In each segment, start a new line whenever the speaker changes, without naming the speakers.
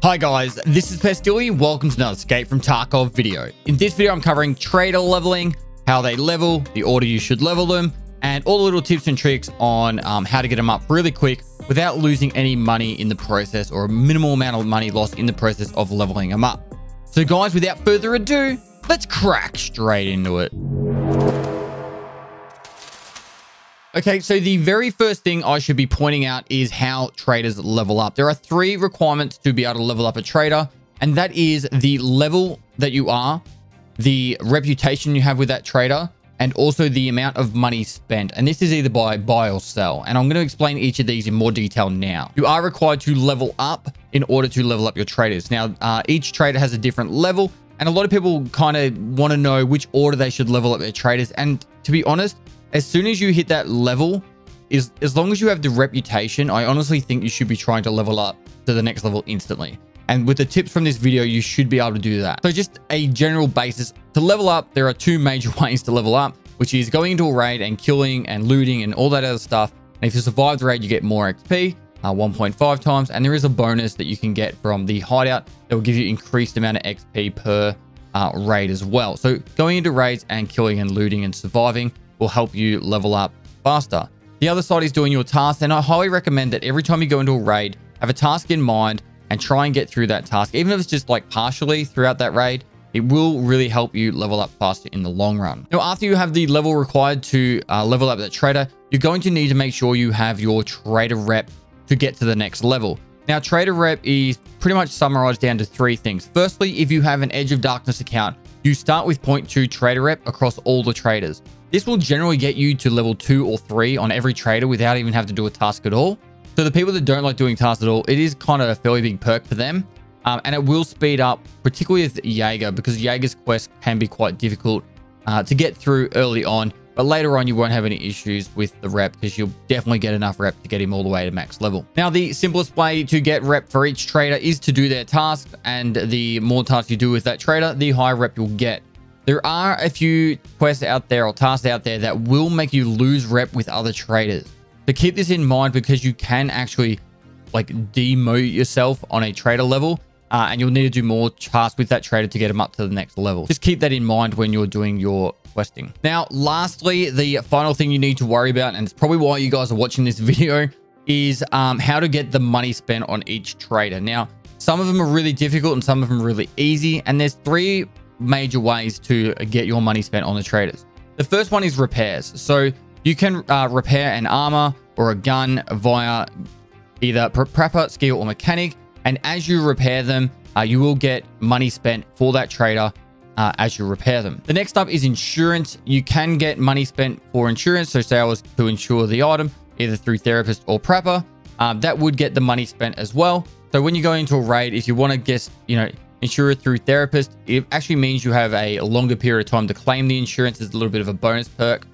Hi guys, this is Pestily. Welcome to another Escape from Tarkov video. In this video, I'm covering trader leveling, how they level, the order you should level them, and all the little tips and tricks on how to get them up really quick without losing any money in the process, or a minimal amount of money lost in the process of leveling them up. So guys, without further ado, let's crack straight into it. Okay, so the very first thing I should be pointing out is how traders level up. There are 3 requirements to be able to level up a trader, and that is the level that you are, the reputation you have with that trader, and also the amount of money spent. And this is either by buy or sell. And I'm going to explain each of these in more detail now. You are required to level up in order to level up your traders. Now, each trader has a different level, and a lot of people kind of want to know which order they should level up their traders. And to be honest, as soon as you hit that level, as long as you have the reputation, I honestly think you should be trying to level up to the next level instantly. And with the tips from this video, you should be able to do that. So just a general basis to level up, there are 2 major ways to level up, which is going into a raid and killing and looting and all that other stuff. And if you survive the raid, you get more XP, 1.5 times. And there is a bonus that you can get from the hideout that will give you increased amount of XP per raid as well. So going into raids and killing and looting and surviving will help you level up faster. The other side is doing your tasks, and I highly recommend that every time you go into a raid, have a task in mind and try and get through that task. Even if it's just like partially throughout that raid, it will really help you level up faster in the long run. Now, after you have the level required to level up that trader, you're going to need to make sure you have your trader rep to get to the next level. Now, trader rep is pretty much summarized down to 3 things. Firstly, if you have an Edge of Darkness account, you start with 0.2 trader rep across all the traders. This will generally get you to level 2 or 3 on every trader without even having to do a task at all. So the people that don't like doing tasks at all, it is kind of a fairly big perk for them. And it will speed up, particularly with Jaeger, because Jaeger's quest can be quite difficult to get through early on. But later on, you won't have any issues with the rep because you'll definitely get enough rep to get him all the way to max level. Now, the simplest way to get rep for each trader is to do their tasks. And the more tasks you do with that trader, the higher rep you'll get. There are a few quests out there or tasks out there that will make you lose rep with other traders. So keep this in mind, because you can actually like demote yourself on a trader level, and you'll need to do more tasks with that trader to get them up to the next level. Just keep that in mind when you're doing your questing. Now, lastly, the final thing you need to worry about, and it's probably why you guys are watching this video, is how to get the money spent on each trader. Now, some of them are really difficult and some of them are really easy, and there's 3 major ways to get your money spent on the traders. The first one is repairs. So you can repair an armor or a gun via either prepper, skill, or mechanic. And as you repair them, you will get money spent for that trader as you repair them. The next up is insurance. You can get money spent for insurance. So say I was to insure the item, either through therapist or prepper, that would get the money spent as well. So when you go into a raid, if you want to guess, insure it through therapist, it actually means you have a longer period of time to claim the insurance. Is a little bit of a bonus perk.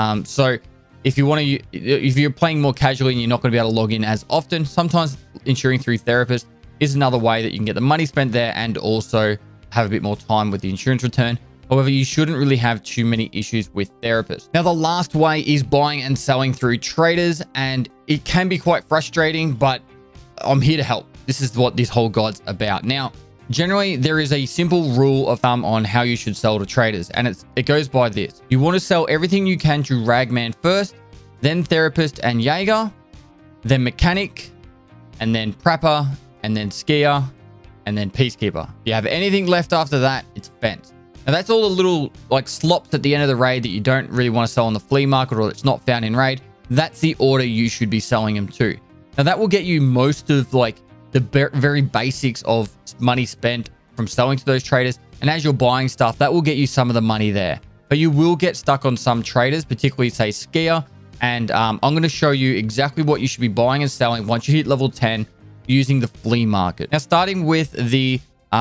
So if you want to, if you're playing more casually and you're not going to be able to log in as often, sometimes insuring through therapist is another way that you can get the money spent there and also have a bit more time with the insurance return. However, you shouldn't really have too many issues with therapists. Now, the last way is buying and selling through traders, and it can be quite frustrating, but I'm here to help. This is what this whole guide's about. Now, generally, there is a simple rule of thumb on how you should sell to traders, and it goes by this. You want to sell everything you can to Ragman first, then Therapist and Jaeger, then Mechanic, and then Prepper, and then Skier, and then Peacekeeper. If you have anything left after that, it's Fence. Now, that's all the little like slops at the end of the raid that you don't really want to sell on the flea market or it's not found in raid. That's the order you should be selling them to. Now, that will get you most of like the very basics of money spent from selling to those traders. And as you're buying stuff, that will get you some of the money there. But you will get stuck on some traders, particularly say Skier. And I'm going to show you exactly what you should be buying and selling once you hit level 10 using the flea market. Now, starting with the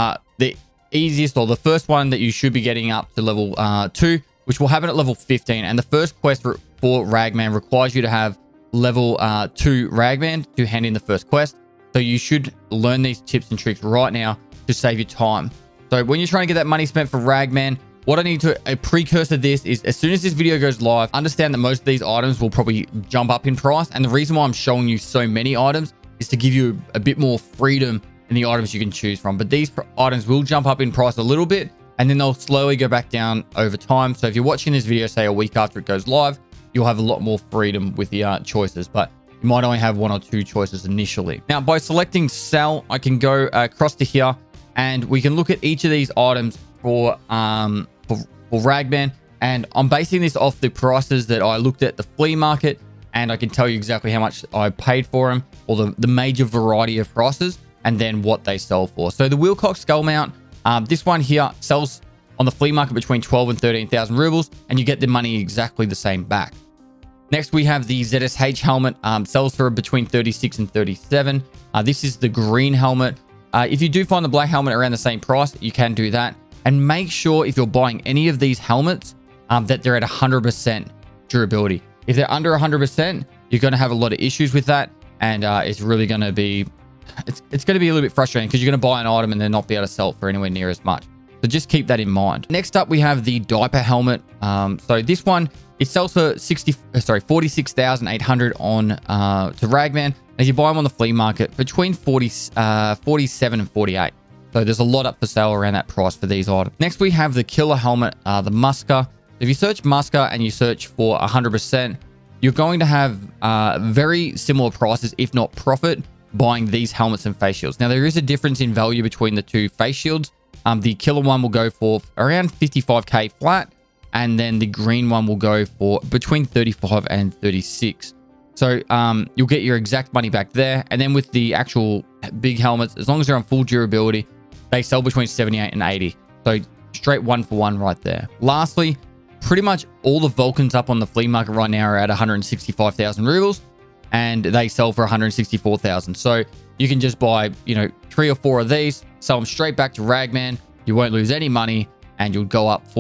easiest or the first one that you should be getting up to level 2, which will happen at level 15. And the first quest for Ragman requires you to have level 2 Ragman to hand in the first quest. So you should learn these tips and tricks right now to save you time. So when you're trying to get that money spent for Ragman, what I need to, a precursor to this is as soon as this video goes live, understand that most of these items will probably jump up in price. And the reason why I'm showing you so many items is to give you a bit more freedom in the items you can choose from. But these items will jump up in price a little bit, and then they'll slowly go back down over time. So if you're watching this video, say a week after it goes live, you'll have a lot more freedom with the choices, but you might only have 1 or 2 choices initially. Now, by selecting sell, I can go across to here, and we can look at each of these items for Ragman. And I'm basing this off the prices that I looked at the flea market, and I can tell you exactly how much I paid for them, or the major variety of prices, and then what they sell for. So the Wilcox skull mount, this one here sells on the flea market between 12 and 13,000 rubles, and you get the money exactly the same back. Next, we have the ZSH helmet, sells for between 36 and 37. This is the green helmet. If you do find the black helmet around the same price, you can do that. And make sure if you're buying any of these helmets, that they're at 100% durability. If they're under 100%, you're going to have a lot of issues with that. And it's really going to be, it's going to be a little bit frustrating because you're going to buy an item and then not be able to sell it for anywhere near as much. So just keep that in mind. Next up, we have the diaper helmet. So this one, it sells for 46,800 on to Ragman. As you buy them on the flea market, between 47 and 48. So there's a lot up for sale around that price for these items. Next, we have the killer helmet, the Musker. If you search Musker and you search for 100%, you're going to have very similar prices, if not profit, buying these helmets and face shields. Now, there is a difference in value between the two face shields. The killer one will go for around 55k flat, and then the green one will go for between 35 and 36. So you'll get your exact money back there. And then with the actual big helmets, as long as they're on full durability, they sell between 78 and 80. So straight 1 for 1 right there. Lastly, pretty much all the Vulcans up on the flea market right now are at 165,000 rubles, and they sell for 164,000. So you can just buy, 3 or 4 of these, sell them straight back to Ragman. You won't lose any money, and you'll go up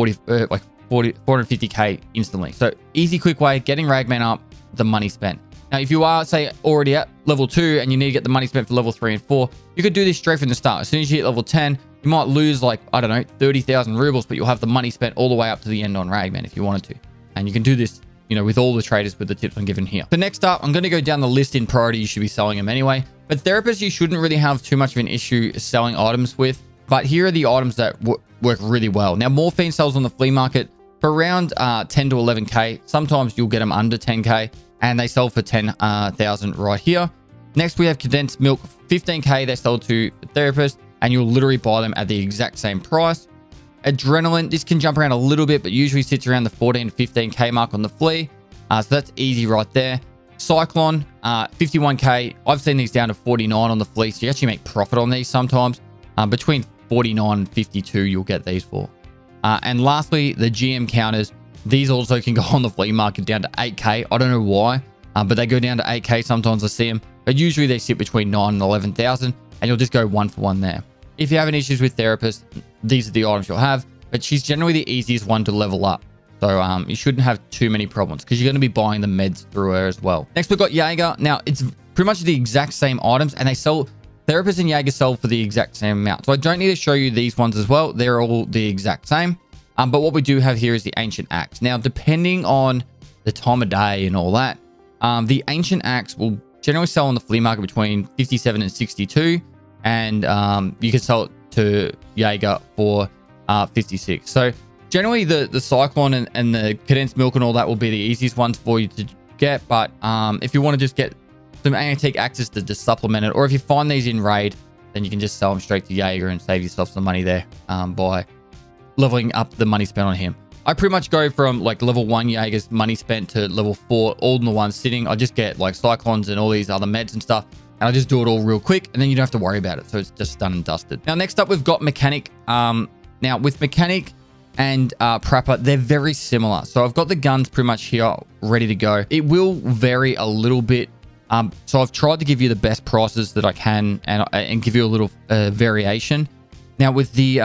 450k instantly. So easy, quick way, getting Ragman up, the money spent. Now, if you are, say, already at level 2 and you need to get the money spent for level 3 and 4, you could do this straight from the start. As soon as you hit level 10, you might lose, like, I don't know, 30,000 rubles, but you'll have the money spent all the way up to the end on Ragman if you wanted to. And you can do this, with all the traders with the tips I'm giving here. So next up, I'm going to go down the list in priority. You should be selling them anyway. But therapists, you shouldn't really have too much of an issue selling items with. But here are the items that work really well. Now, morphine sells on the flea market for around 10 to 11k. Sometimes you'll get them under 10k. And they sell for 10,000 right here. Next, we have condensed milk, 15k. They sell to therapists, and you'll literally buy them at the exact same price. Adrenaline, this can jump around a little bit, but usually sits around the 14 to 15k mark on the flea. So that's easy right there. Cyclone, 51k. I've seen these down to 49 on the flea, so you actually make profit on these sometimes. Between 49 and 52, you'll get these for. And lastly, the GM counters. These also can go on the flea market down to 8k. I don't know why, but they go down to 8k. Sometimes I see them, but usually they sit between 9 and 11,000, and you'll just go 1 for 1 there. If you're having issues with therapists, these are the items you'll have, but she's generally the easiest one to level up. So you shouldn't have too many problems because you're going to be buying the meds through her as well. Next, we've got Jaeger. Now, it's pretty much the exact same items, and they sell, therapists and Jaeger sell for the exact same amount. So I don't need to show you these ones as well. They're all the exact same. But what we do have here is the Ancient Axe. Now, depending on the time of day and all that, the Ancient Axe will generally sell on the flea market between 57 and 62. And you can sell it to Jaeger for 56. So generally, the Cyclone and the condensed milk and all that will be the easiest ones for you to get. But if you want to just get some antique axes to just supplement it, or if you find these in raid, then you can just sell them straight to Jaeger and save yourself some money there by leveling up the money spent on him. I pretty much go from like level 1 Jaeger's money spent to level 4 all in the one sitting. I just get like Cyclones and all these other meds and stuff, and I just do it all real quick, and then you don't have to worry about it. So it's just done and dusted. Now, next up, we've got Mechanic. Now, with Mechanic and Prapor, they're very similar. So I've got the guns pretty much here ready to go. It will vary a little bit. So I've tried to give you the best prices that I can and give you a little variation. Now, with the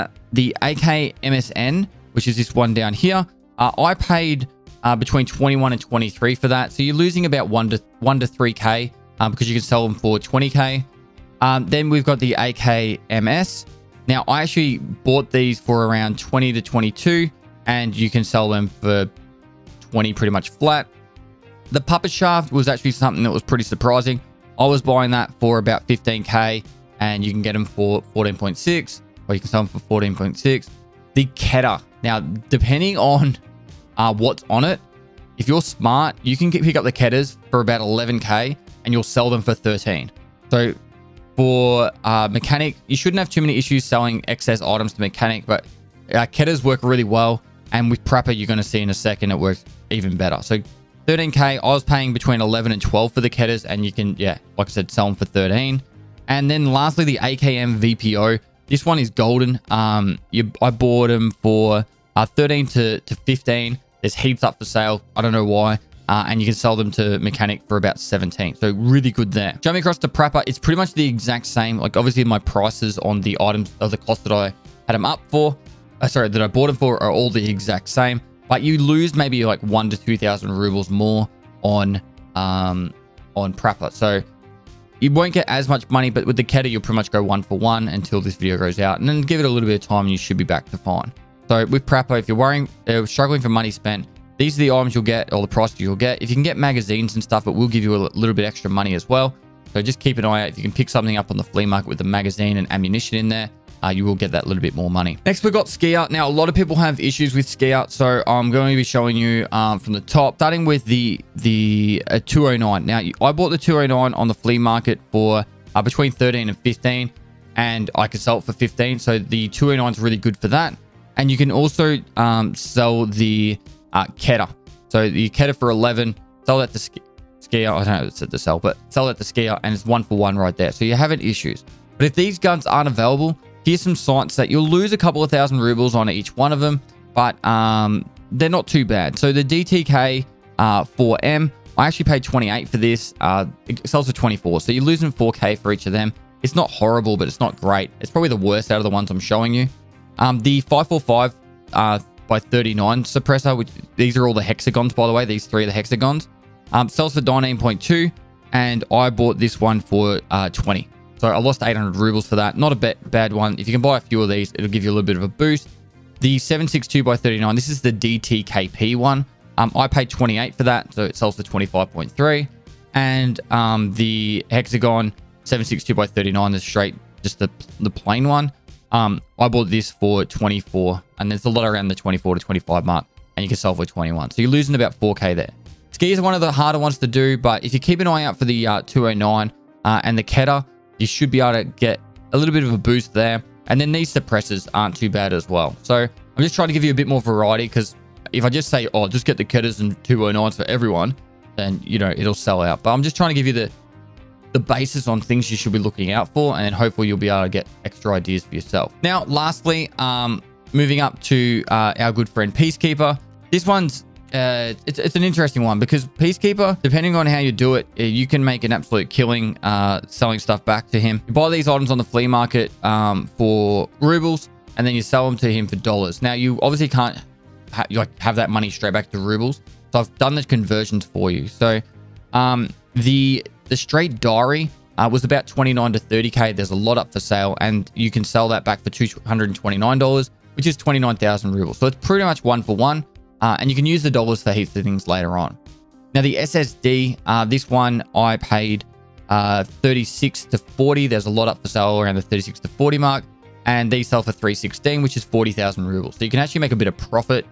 AK MSN, which is this one down here, I paid between 21 and 23 for that. So you're losing about 1 to 3k because you can sell them for 20k. Then we've got the AK MS. Now, I actually bought these for around 20 to 22, and you can sell them for 20 pretty much flat. The Puppet Shaft was actually something that was pretty surprising. I was buying that for about 15k, and you can get them for 14.6, or you can sell them for 14.6. The Keter. Now, depending on what's on it, if you're smart, you can pick up the Keters for about 11k and you'll sell them for 13. So for mechanic, you shouldn't have too many issues selling excess items to mechanic, but Keters work really well. And with Prapor, you're going to see in a second, it works even better. So 13k, I was paying between 11 and 12 for the Keters, and you can, yeah, like I said, sell them for 13. And then lastly, the AKM VPO. This one is golden. I bought them for 13 to 15. There's heaps up for sale. I don't know why. And you can sell them to mechanic for about 17. So really good there. Jumping across to Prapor, it's pretty much the exact same. Like obviously my prices on the items of the cost that I had them up for, that I bought them for, are all the exact same. But you lose maybe like 1,000 to 2,000 rubles more on Prapor. So you won't get as much money, but with the Keter, you'll pretty much go 1 for 1 until this video goes out, and then give it a little bit of time and you should be back to fine. So with Prapor, if you're struggling for money spent, these are the items you'll get, or the prices you'll get. If you can get magazines and stuff, it will give you a little bit extra money as well. So just keep an eye out. If you can pick something up on the flea market with a magazine and ammunition in there, you will get that little bit more money. Next, we've got Ski Out. Now, a lot of people have issues with Ski Out, so I'm going to be showing you from the top, starting with the 209. Now, I bought the 209 on the flea market for between 13 and 15, and I could sell it for 15. So the 209 is really good for that. And you can also sell the Keter. So the Keter for 11, sell that to Ski Out. I don't know if it's to sell, but sell that to Ski Out, and it's 1 for 1 right there. So you're having issues. But if these guns aren't available, here's some sites that you'll lose a couple of thousand rubles on each one of them, but they're not too bad. So the DTK 4M, I actually paid 28 for this. It sells for 24, so you're losing 4k for each of them. It's not horrible, but it's not great. It's probably the worst out of the ones I'm showing you. The 545 by 39 suppressor, which these are all the hexagons, by the way. These three are the hexagons. Sells for 19.2, and I bought this one for 20. So I lost 800 rubles for that. Not a bad one. If you can buy a few of these, it'll give you a little bit of a boost. The 762 by 39, this is the DTKP one. I paid 28 for that, so it sells for 25.3. And the Hexagon 762 by 39 is straight, just the plain one. I bought this for 24, and there's a lot around the 24 to 25 mark, and you can sell for 21. So you're losing about 4k there. Skis are one of the harder ones to do, but if you keep an eye out for the 209 and the Keter, you should be able to get a little bit of a boost there. And then these suppressors aren't too bad as well. So I'm just trying to give you a bit more variety, because if I just say, oh, just get the Keters and 209s for everyone, then, you know, it'll sell out. But I'm just trying to give you the basis on things you should be looking out for, and then hopefully you'll be able to get extra ideas for yourself. Now, lastly, moving up to our good friend Peacekeeper. This one's it's an interesting one, because Peacekeeper, depending on how you do it, you can make an absolute killing selling stuff back to him. You buy these items on the flea market for rubles, and then you sell them to him for dollars. Now, you obviously can't have that money straight back to rubles, so I've done the conversions for you. So the straight diary was about 29 to 30k. There's a lot up for sale, and you can sell that back for $229, which is 29,000 rubles. So it's pretty much 1 for 1. And you can use the dollars for heaps of things later on. Now, the SSD, this one I paid 36 to 40. There's a lot up for sale around the 36 to 40 mark. And these sell for 316, which is 40,000 rubles. So you can actually make a bit of profit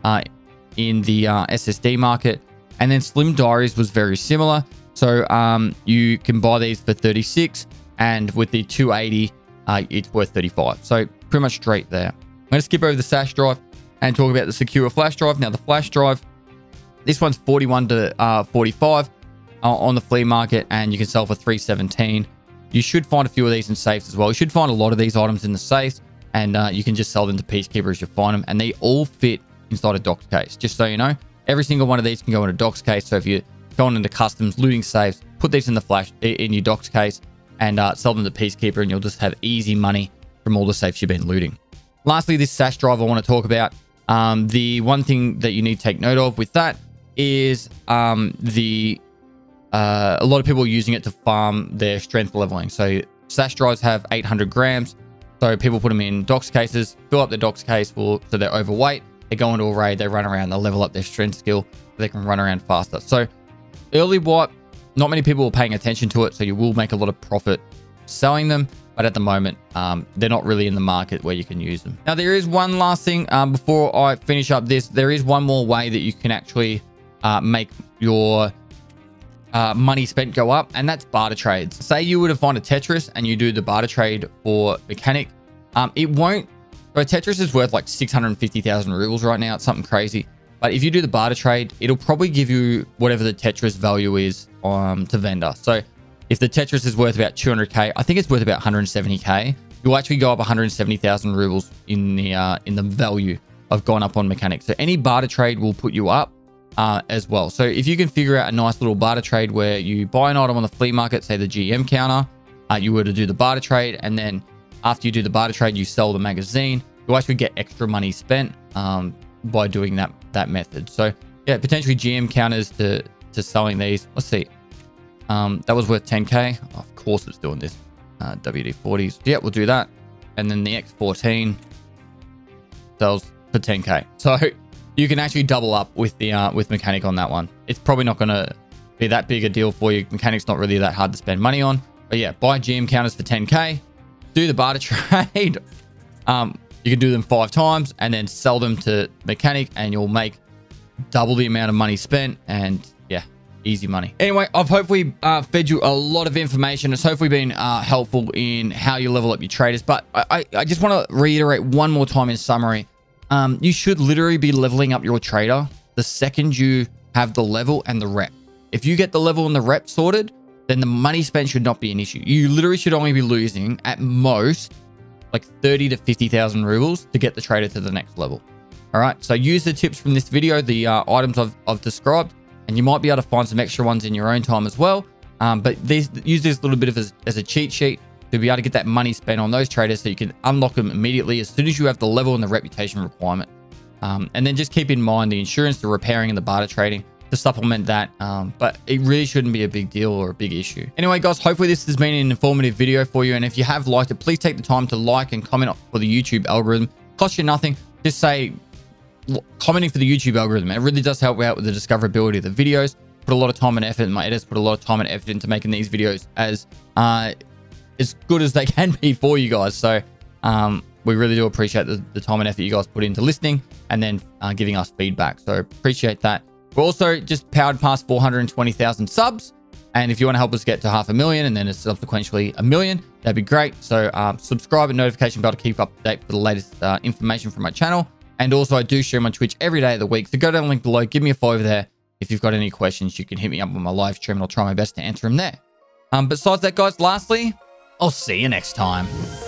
in the SSD market. And then Slim Diaries was very similar. So you can buy these for 36. And with the 280, it's worth 35. So pretty much straight there. I'm going to skip over the SAS drive and talk about the secure flash drive. Now, the flash drive, this one's 41 to 45 on the flea market, and you can sell for 317. You should find a few of these in safes as well. You should find a lot of these items in the safes, and you can just sell them to Peacekeeper as you find them, and they all fit inside a docs case. Just so you know, every single one of these can go in a docs case. So if you're going into customs, looting safes, put these in your docs case, and sell them to Peacekeeper, and you'll just have easy money from all the safes you've been looting. Lastly, this SAS drive I want to talk about. The one thing that you need to take note of with that is a lot of people are using it to farm their strength leveling. So SAS drives have 800 grams. So people put them in docs cases, fill up the docs case so they're overweight. They go into a raid, they run around, they level up their strength skill so they can run around faster. So early wipe, not many people are paying attention to it, so you will make a lot of profit selling them. but at the moment, they're not really in the market where you can use them. Now, there is one last thing before I finish up this. There is one more way that you can actually make your money spent go up, and that's barter trades. Say you were to find a Tetris and you do the barter trade for Mechanic. It won't. So Tetris is worth like 650,000 rubles right now. It's something crazy. But if you do the barter trade, it'll probably give you whatever the Tetris value is to vendor. So if the Tetris is worth about 200k, I think it's worth about 170k. You'll actually go up 170,000 rubles in the value of going up on Mechanic. So any barter trade will put you up as well. So if you can figure out a nice little barter trade where you buy an item on the flea market, say the GM counter, you were to do the barter trade, and then after you do the barter trade, you sell the magazine, you'll actually get extra money spent by doing that method. So yeah, potentially GM counters to selling these. Let's see. That was worth 10k. Oh, of course it's doing this. WD-40s. Yeah, we'll do that. And then the X14 sells for 10k. So you can actually double up with the with Mechanic on that one. It's probably not going to be that big a deal for you. Mechanic's not really that hard to spend money on. But yeah, buy GM counters for 10k. Do the barter trade. You can do them 5 times and then sell them to Mechanic, and you'll make double the amount of money spent. And yeah, easy money. Anyway, I've hopefully fed you a lot of information. It's hopefully been helpful in how you level up your traders. But I just want to reiterate one more time in summary. You should literally be leveling up your trader the second you have the level and the rep. If you get the level and the rep sorted, then the money spent should not be an issue. You literally should only be losing at most like 30 to 50,000 rubles to get the trader to the next level. All right, so use the tips from this video, the items I've described, and you might be able to find some extra ones in your own time as well. But use this little bit of as a cheat sheet to be able to get that money spent on those traders so you can unlock them immediately as soon as you have the level and the reputation requirement. And then just keep in mind the insurance, the repairing, and the barter trading to supplement that. But it really shouldn't be a big deal or a big issue. Anyway, guys, hopefully this has been an informative video for you. And if you have liked it, please take the time to like and comment for the YouTube algorithm. Cost you nothing. Just say commenting for the YouTube algorithm. It really does help out with the discoverability of the videos. Put a lot of time and effort, and my editors put a lot of time and effort into making these videos as good as they can be for you guys. So we really do appreciate the time and effort you guys put into listening and then giving us feedback. So appreciate that. We're also just powered past 420,000 subs. And if you want to help us get to 500,000 and then subsequently 1 million, that'd be great. So subscribe and notification bell to keep up to date for the latest information from my channel. And also I do stream on Twitch every day of the week. So go down the link below, give me a follow over there. If you've got any questions, you can hit me up on my live stream and I'll try my best to answer them there. Besides that, guys, lastly, I'll see you next time.